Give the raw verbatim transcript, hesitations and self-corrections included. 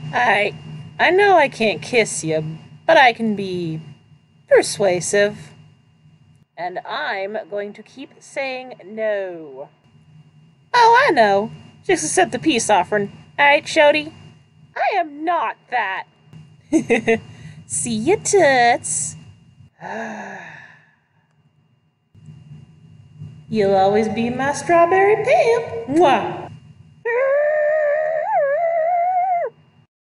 I I know I can't kiss you, but I can be persuasive. And I'm going to keep saying no. Oh, I know. Just accept the peace offering. Alright, Shody? I am not that. See you, toots. You'll always be my strawberry pimp. Mwah.